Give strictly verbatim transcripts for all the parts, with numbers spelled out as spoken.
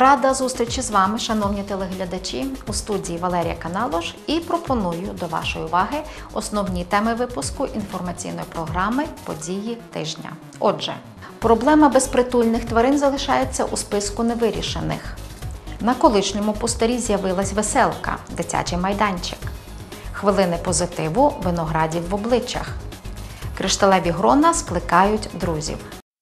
Рада зустрічі з вами, шановні телеглядачі, у студії Валерія Каналош, і пропоную до вашої уваги основні теми випуску інформаційної програми «Події тижня». Отже, проблема безпритульних тварин залишається у списку невирішених. На колишньому пустирі з'явилась веселка – дитячий майданчик. Хвилини позитиву виноградів в обличчях. Кришталеві грона скликають друзів.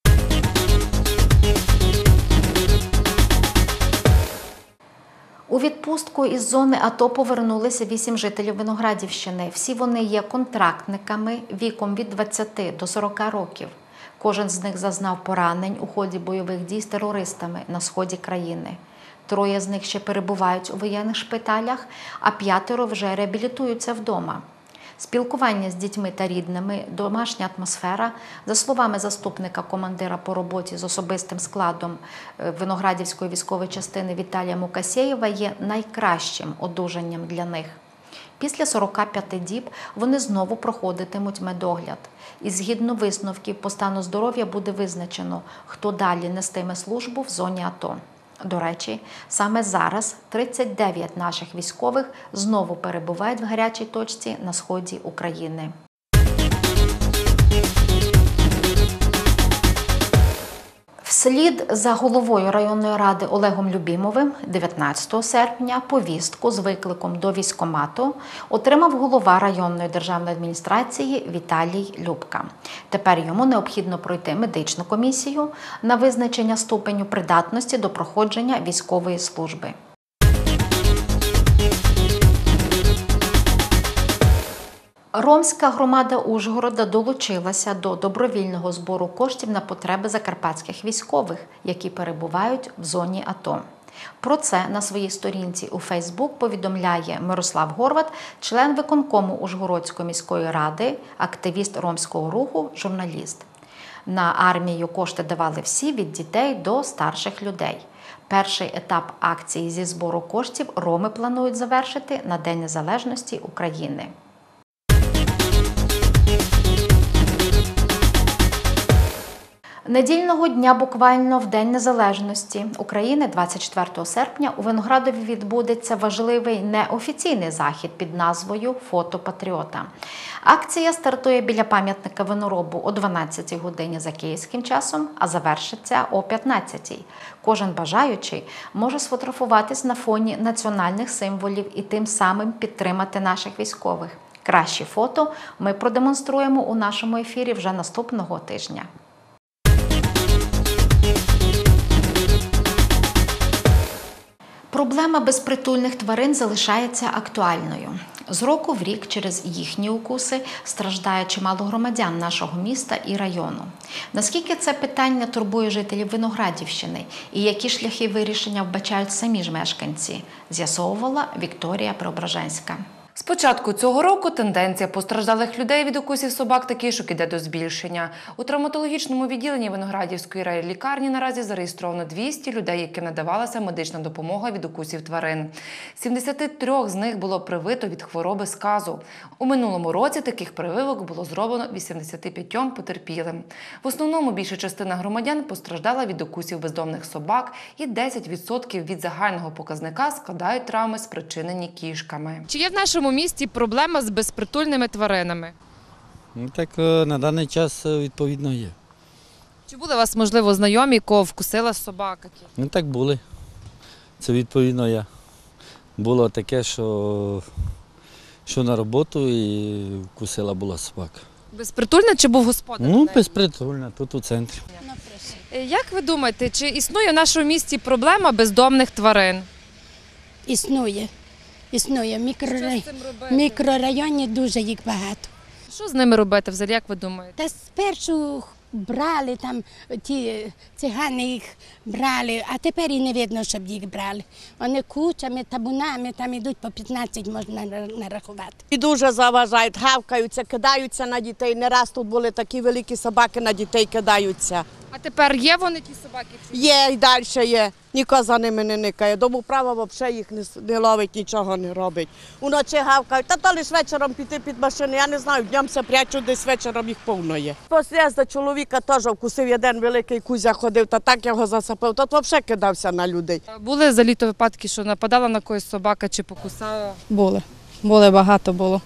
У відпустку із зони АТО повернулися вісім жителів Виноградівщини. Всі вони є контрактниками віком від двадцяти до сорока років. Кожен з них зазнав поранень у ході бойових дій з терористами на сході країни. Троє з них ще перебувають у воєнних шпиталях, а п'ятеро вже реабілітуються вдома. Спілкування з дітьми та рідними, домашня атмосфера, за словами заступника командира по роботі з особистим складом Виноградівської військової частини Віталія Мукасєєва, є найкращим одужанням для них. Після сорока п'яти діб вони знову проходитимуть медогляд. І згідно висновків по стану здоров'я буде визначено, хто далі нестиме службу в зоні АТО. До речі, саме зараз тридцять дев'ять наших військових знову перебувають в гарячій точці на сході України. Вслід за головою районної ради Олегом Любімовим дев'ятнадцятого серпня повістку з викликом до військкомату отримав голова районної державної адміністрації Віталій Любка. Тепер йому необхідно пройти медичну комісію на визначення ступеню придатності до проходження військової служби. Ромська громада Ужгорода долучилася до добровільного збору коштів на потреби закарпатських військових, які перебувають в зоні АТО. Про це на своїй сторінці у Фейсбук повідомляє Мирослав Горват, член виконкому Ужгородської міської ради, активіст ромського руху, журналіст. На армію кошти давали всі від дітей до старших людей. Перший етап акції зі збору коштів роми планують завершити на День Незалежності України. Недільного дня, буквально в День Незалежності України, двадцять четвертого серпня, у Виноградові відбудеться важливий неофіційний захід під назвою «Фото патріота». Акція стартує біля пам'ятника виноробу о дванадцятій годині за київським часом, а завершиться о п'ятнадцятій. Кожен бажаючий може сфотографуватись на фоні національних символів і тим самим підтримати наших військових. Кращі фото ми продемонструємо у нашому ефірі вже наступного тижня. Проблема безпритульних тварин залишається актуальною. З року в рік через їхні укуси страждає чимало громадян нашого міста і району. Наскільки це питання турбує жителів Виноградівщини і які шляхи вирішення вбачають самі ж мешканці, з'ясовувала Вікторія Преображенська. З початку цього року тенденція постраждалих людей від укусів собак такішок іде до збільшення. У травматологічному відділенні Виноградівської райлікарні наразі зареєстровано двісті людей, яким надавалася медична допомога від укусів тварин. сімдесят три з них було привито від хвороби сказу. У минулому році таких прививок було зроблено вісімдесят п'ять потерпілим. В основному більша частина громадян постраждала від укусів бездомних собак і десять відсотків від загального показника складають травми, спричинені кішками. Чи є в нашому місті проблема з безпритульними тваринами? Ну, так на даний час відповідно є. Чи були у вас, можливо, знайомі, кого вкусила собака? Ну так були. Це відповідно я. Було таке, що, що на роботу і вкусила була собака. Безпритульна чи був господар? Ну, безпритульна, тут у центрі. Як ви думаєте, чи існує в нашому місті проблема бездомних тварин? Існує. Існує. В мікрорай... Що з цим робити? мікрорайоні дуже їх багато. Що з ними робити взагалі, як ви думаєте? Та спершу брали, там ті цигани їх брали, а тепер і не видно, щоб їх брали. Вони кучами, табунами, там йдуть по п'ятнадцять можна нарахувати. І дуже заважають, гавкаються, кидаються на дітей. Не раз тут були такі великі собаки, на дітей кидаються. А тепер є вони ті собаки? Чи... Є і далі є. ніхто за ними не никає. Домоправа взагалі їх не, не ловить, нічого не робить. Уночі гавкають, та то лише вечором піти під машину, я не знаю, днем се прячуть, десь вечором їх повно є. Послізда чоловіка теж вкусив, один великий кузя ходив, та так його засапив, то взагалі кидався на людей. Були за літо випадки, що нападала на когось собака чи покусала? Були. Були, багато було.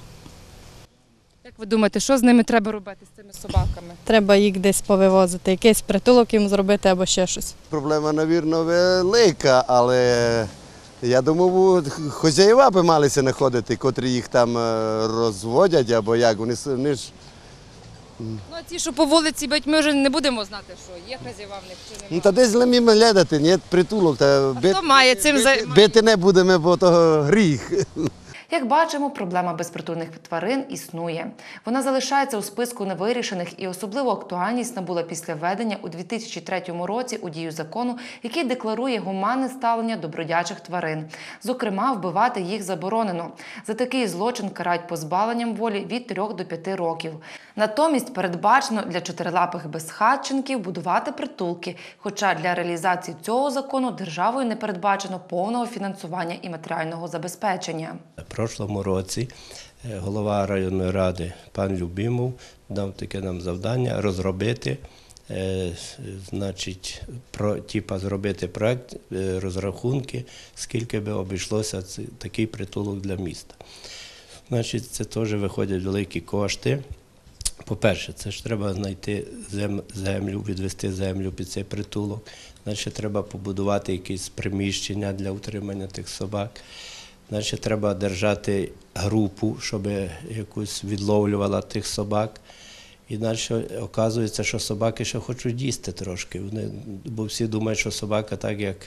Як ви думаєте, що з ними треба робити, з цими собаками? Треба їх десь повивозити, якийсь притулок їм зробити або ще щось. Проблема, навірно, велика, але я думав, хазяїва би малися знаходити, котрі їх там е, розводять або як. Вони, с- вони ж, Ну, а ті, що по вулиці бить, ми вже не будемо знати, що є хазяїва в них чи ну, немає. та десь для міг глядати, ні, притулок. Та хто має цим бити, займатися? бити не будемо, бо то гріх. Як бачимо, проблема безпритульних тварин існує. Вона залишається у списку невирішених і особливо актуальність набула після введення у дві тисячі третьому році у дію закону, який декларує гуманне ставлення до бродячих тварин. Зокрема, вбивати їх заборонено. За такий злочин карають позбавленням волі від трьох до п'яти років. Натомість передбачено для чотирилапих безхатченків будувати притулки, хоча для реалізації цього закону державою не передбачено повного фінансування і матеріального забезпечення. В прошлому році е, голова районної ради пан Любімов дав таке нам завдання розробити, е, значить, про, типа, зробити проект, е, розрахунки, скільки би обійшлося ці- такий притулок для міста. Значить, це теж виходять великі кошти. По-перше, це ж треба знайти зем- землю, відвести землю під цей притулок. Значить, треба побудувати якісь приміщення для утримання тих собак. Значить, треба держати групу, щоб якусь відловлювала тих собак. І далі оказується, що собаки ще хочуть їсти трошки. Вони, бо всі думають, що собака так, як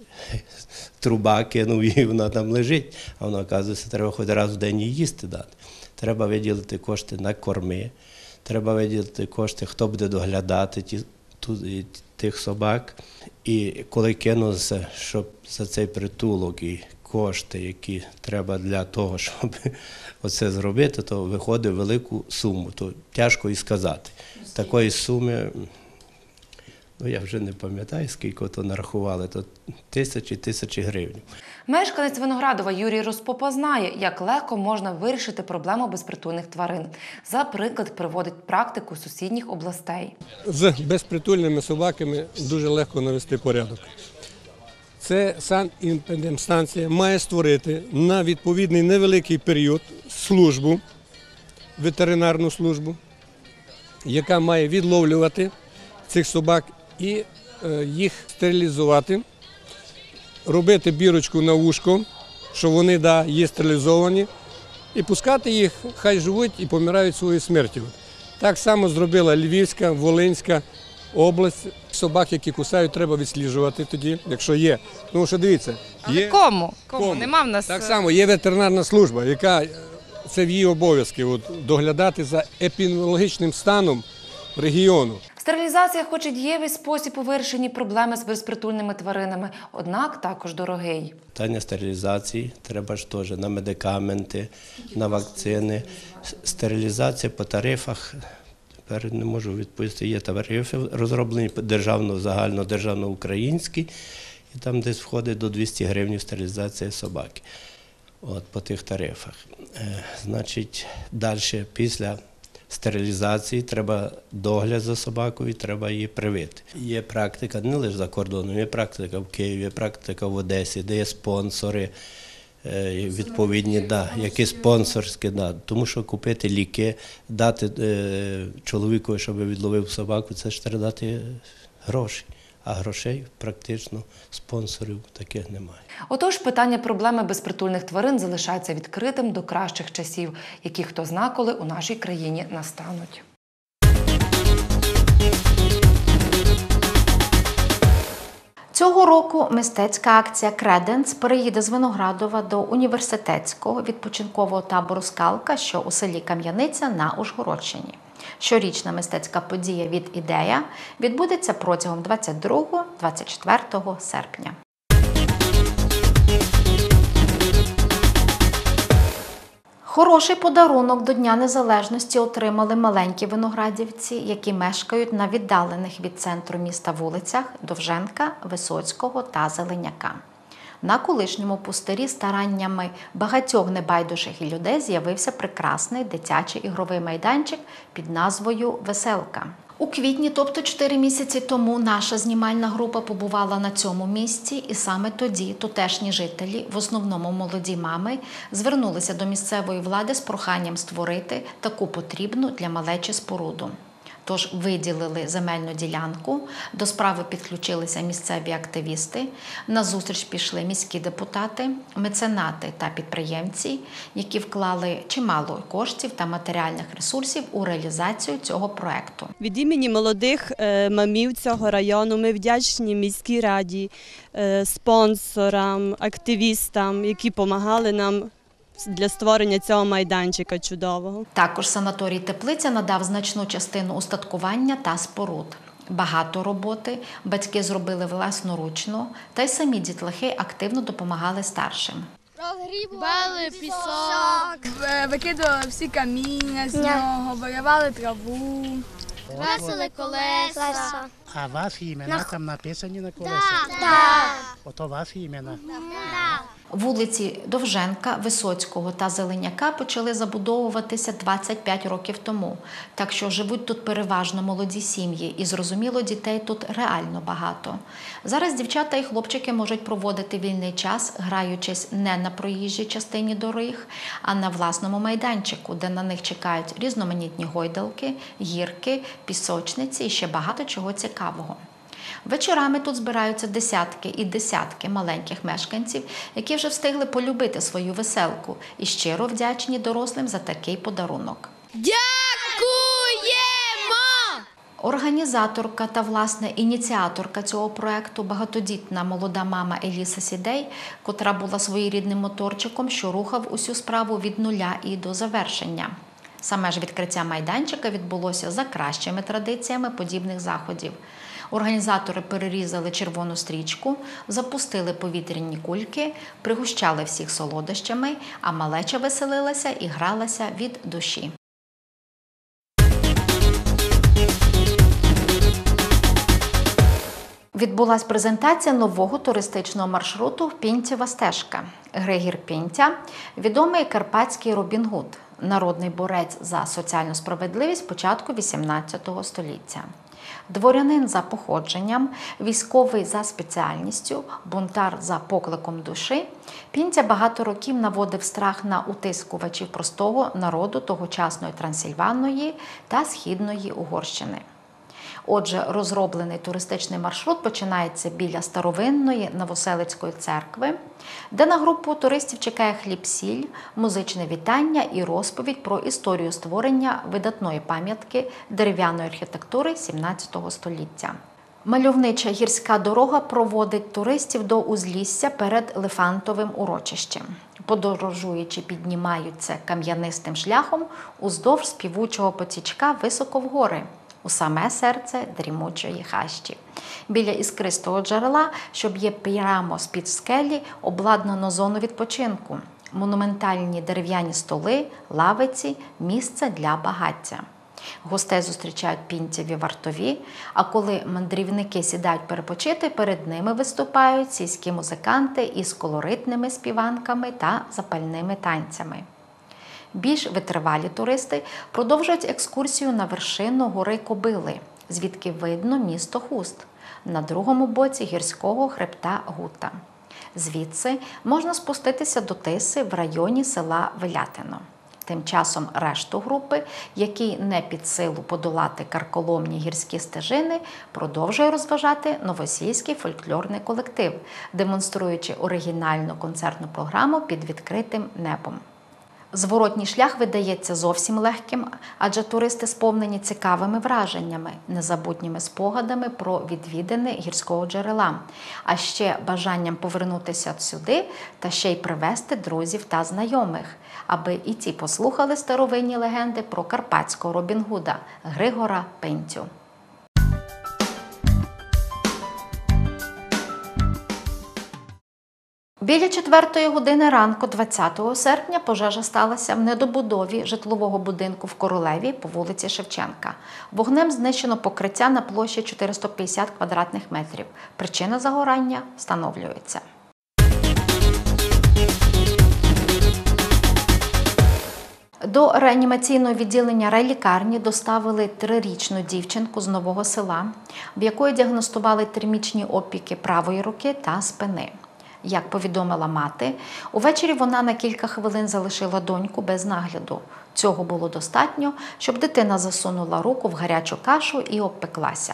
труба кинув і вона там лежить. А воно, оказується, треба хоч раз в день їй їсти дати. Треба виділити кошти на корми, треба виділити кошти, хто буде доглядати ті, ту, тих собак. І коли кинулося, щоб за цей притулок і кошти, які треба для того, щоб оце зробити, то виходить велику суму. То тяжко і сказати. Такої суми, ну я вже не пам'ятаю, скільки то нарахували, то тисячі, тисячі гривень. Мешканець Виноградова Юрій Розпопа знає, як легко можна вирішити проблему безпритульних тварин. За приклад приводить практику сусідніх областей. З безпритульними собаками дуже легко навести порядок. Це санепідемстанція має створити на відповідний невеликий період службу, ветеринарну службу, яка має відловлювати цих собак і е, їх стерилізувати, робити бірочку на вушко, що вони да, є стерилізовані, і пускати їх, хай живуть і помирають своєю смертю. Так само зробила Львівська, Волинська область. Собак, які кусають, треба відсліджувати тоді, якщо є. Тому що дивіться, Але є кому? Кому? Кому? Нема в нас... так само є ветеринарна служба, яка це в її обов'язки от, доглядати за епідеміологічним станом регіону. Стерилізація хоч і дієвий спосіб у вирішенні проблеми з безпритульними тваринами, однак також дорогий. Питання стерилізації треба ж теж на медикаменти, на вакцини. Стерилізація по тарифах, тепер не можу відповісти, є тарифи розроблені державно, загальнодержавно-українські, і там десь входить до двісті гривень стерилізація собаки. От, по тих тарифах. Е, значить, далі після стерилізації треба догляд за собакою, треба її привити. Є практика не лише за кордоном, є практика в Києві, є практика в Одесі, де є спонсори, е, відповідні, да, які спонсорські, да, тому що купити ліки, дати е, чоловікові, щоб відловив собаку, це ж треба дати гроші. А грошей практично спонсорів таких немає. Отож, питання проблеми безпритульних тварин залишається відкритим до кращих часів, які хто зна, коли у нашій країні настануть. Цього року мистецька акція «Креденс» переїде з Виноградова до університетського відпочинкового табору «Скалка», що у селі Кам'яниця на Ужгородщині. Щорічна мистецька подія від «Ідея» відбудеться протягом двадцять другого - двадцять четвертого серпня. Хороший подарунок до Дня Незалежності отримали маленькі виноградівці, які мешкають на віддалених від центру міста вулицях Довженка, Висоцького та Зеленяка. На колишньому пустирі стараннями багатьох небайдужих людей з'явився прекрасний дитячий ігровий майданчик під назвою «Веселка». У квітні, тобто чотири місяці тому, наша знімальна група побувала на цьому місці, і саме тоді тутешні жителі, в основному молоді мами, звернулися до місцевої влади з проханням створити таку потрібну для малечі споруду. Тож виділили земельну ділянку, до справи підключилися місцеві активісти, на зустріч пішли міські депутати, меценати та підприємці, які вклали чимало коштів та матеріальних ресурсів у реалізацію цього проекту. Від імені молодих мамів цього району ми вдячні міській раді, спонсорам, активістам, які допомагали нам для створення цього майданчика чудового. Також санаторій Теплиця надав значну частину устаткування та споруд. Багато роботи батьки зробили власноручно, та й самі дітлахи активно допомагали старшим. Розгрібали пісок, викидували всі каміння з нього, виривали траву. Красили колеса. А ваші імена на... там написані на колесах? Так. Так. Ото ваші імена? Так. Вулиці Довженка, Висоцького та Зеленяка почали забудовуватися двадцять п'ять років тому, так що живуть тут переважно молоді сім'ї і, зрозуміло, дітей тут реально багато. Зараз дівчата і хлопчики можуть проводити вільний час, граючись не на проїжджій частині доріг, а на власному майданчику, де на них чекають різноманітні гойдалки, гірки, пісочниці і ще багато чого цікавого. Вечорами тут збираються десятки і десятки маленьких мешканців, які вже встигли полюбити свою веселку і щиро вдячні дорослим за такий подарунок. Дякуємо! Організаторка та, власне, ініціаторка цього проекту – багатодітна молода мама Еліса Сідей, котра була своєрідним моторчиком, що рухав усю справу від нуля і до завершення. Саме ж відкриття майданчика відбулося за кращими традиціями подібних заходів. Організатори перерізали червону стрічку, запустили повітряні кульки, пригощали всіх солодощами, а малеча веселилася і гралася від душі. Відбулась презентація нового туристичного маршруту «Пінтєва стежка». Григір Пінтя – відомий карпатський Робін Гуд, народний борець за соціальну справедливість початку вісімнадцятого століття. Дворянин за походженням, військовий за спеціальністю, бунтар за покликом душі, Пінтя багато років наводив страх на утискувачів простого народу тогочасної Трансильванії та Східної Угорщини. Отже, розроблений туристичний маршрут починається біля старовинної Новоселицької церкви, де на групу туристів чекає хліб-сіль, музичне вітання і розповідь про історію створення видатної пам'ятки дерев'яної архітектури сімнадцятого століття. Мальовнича гірська дорога проводить туристів до узлісся перед Лифантовим урочищем. Подорожуючи піднімаються кам'янистим шляхом уздовж співучого потічка високо в гори, у саме серце дрімучої хащі. Біля іскристого джерела, що б'є прямо з-під скелі, обладнано зону відпочинку, монументальні дерев'яні столи, лавиці, місце для багаття. Гостей зустрічають пінтєві вартові, а коли мандрівники сідають перепочити, перед ними виступають сільські музиканти із колоритними співанками та запальними танцями. Більш витривалі туристи продовжують екскурсію на вершину гори Кобили, звідки видно місто Хуст, на другому боці гірського хребта Гута. Звідси можна спуститися до Тиси в районі села Велятино. Тим часом решту групи, якій не під силу подолати карколомні гірські стежини, продовжує розважати новосільський фольклорний колектив, демонструючи оригінальну концертну програму під відкритим небом. Зворотній шлях видається зовсім легким, адже туристи сповнені цікавими враженнями, незабутніми спогадами про відвідини гірського джерела, а ще бажанням повернутися сюди та ще й привезти друзів та знайомих, аби і ті послухали старовинні легенди про карпатського Робін Гуда Григора Пінтю. Біля четвертої години ранку двадцятого серпня пожежа сталася в недобудові житлового будинку в Королеві по вулиці Шевченка. Вогнем знищено покриття на площі чотириста п'ятдесят квадратних метрів. Причина загорання встановлюється. До реанімаційного відділення райлікарні доставили трирічну дівчинку з Нового Села, в якої діагностували термічні опіки правої руки та спини. Як повідомила мати, увечері вона на кілька хвилин залишила доньку без нагляду. Цього було достатньо, щоб дитина засунула руку в гарячу кашу і обпеклася.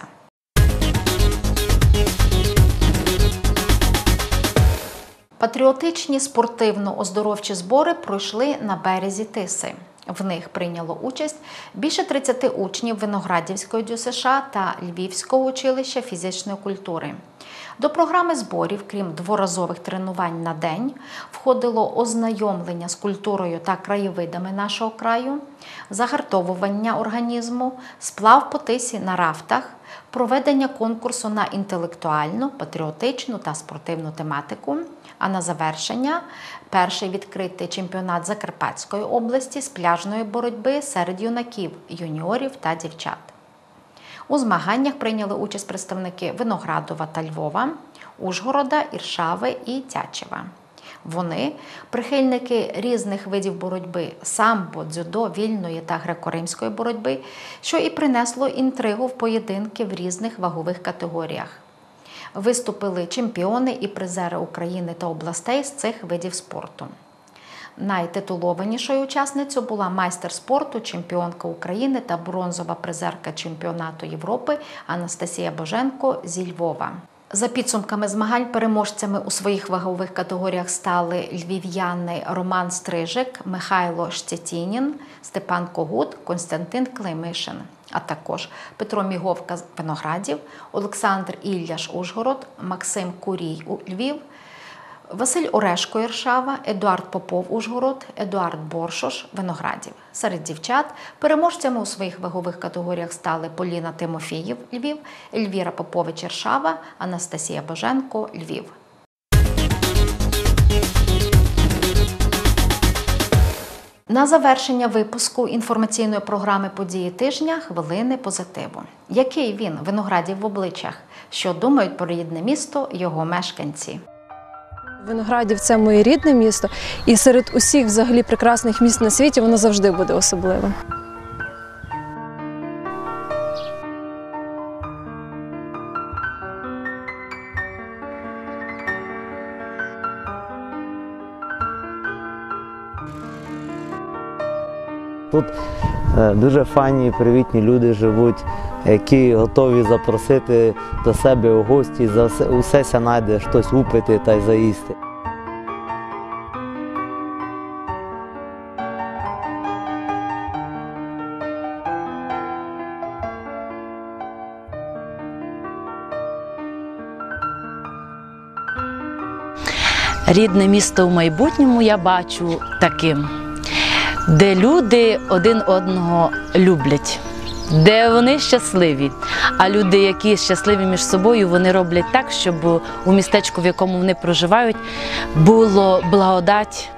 Патріотичні спортивно-оздоровчі збори пройшли на березі Тиси. В них прийняло участь більше тридцяти учнів Виноградівської ДЮСШ та Львівського училища фізичної культури. До програми зборів, крім дворазових тренувань на день, входило ознайомлення з культурою та краєвидами нашого краю, загартовування організму, сплав по Тисі на рафтах, проведення конкурсу на інтелектуальну, патріотичну та спортивну тематику, а на завершення – перший відкритий чемпіонат Закарпатської області з пляжної боротьби серед юнаків, юніорів та дівчат. У змаганнях прийняли участь представники Виноградова та Львова, Ужгорода, Іршави і Тячева. Вони – прихильники різних видів боротьби – самбо, дзюдо, вільної та греко-римської боротьби, що і принесло інтригу в поєдинки в різних вагових категоріях. Виступили чемпіони і призери України та областей з цих видів спорту. Найтитулованішою учасницею була майстер спорту, чемпіонка України та бронзова призерка чемпіонату Європи Анастасія Боженко зі Львова. За підсумками змагань переможцями у своїх вагових категоріях стали львів'яни Роман Стрижик, Михайло Щетінін, Степан Когут, Костянтин Клеймишин, а також Петро Міговка з Виноградів, Олександр Ілляш Ужгород, Максим Курій Львів, Василь Орешко Іршава, Едуард Попов Ужгород, Едуард Боршош Виноградів. Серед дівчат переможцями у своїх вагових категоріях стали Поліна Тимофіїв Львів, Ельвіра Попович Іршава, Анастасія Боженко Львів. На завершення випуску інформаційної програми «Події тижня» хвилини позитиву. Який він, Виноградів в обличчях? Що думають про рідне місто його мешканці? Виноградів – це моє рідне місто, і серед усіх взагалі прекрасних міст на світі воно завжди буде особливим. Тут дуже файні, привітні люди живуть, які готові запросити до себе у гості, за усе ся знайде щось упити та й заїсти. Рідне місто в майбутньому я бачу таким, де люди один одного люблять, де вони щасливі, а люди, які щасливі між собою, вони роблять так, щоб у містечку, в якому вони проживають, було благодать.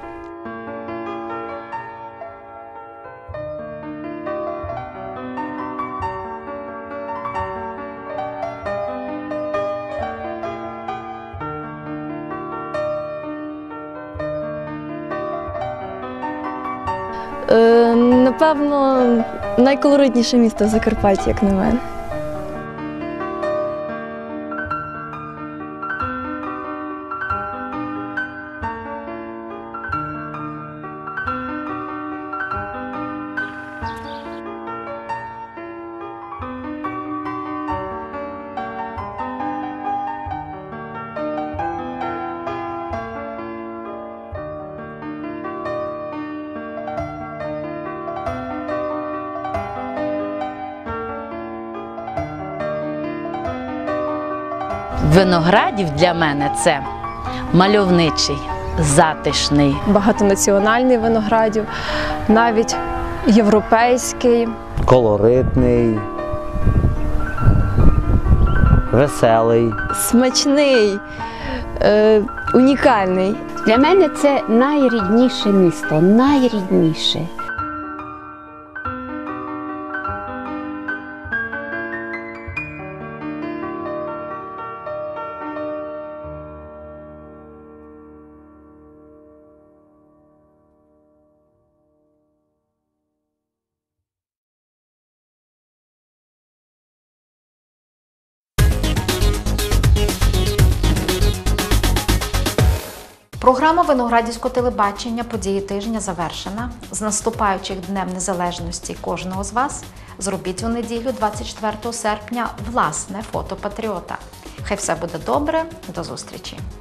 Напевно, найколоритніше місто в Закарпатті, як на мене. Виноградів для мене – це мальовничий, затишний. Багатонаціональний Виноградів, навіть європейський. Колоритний. веселий. Смачний, е, унікальний. Для мене це найрідніше місто, найрідніше. Програма Виноградівського телебачення «Події тижня» завершена. З наступаючим Днем Незалежності кожного з вас зробіть у неділю двадцять четвертого серпня власне фото патріота. Хай все буде добре. До зустрічі!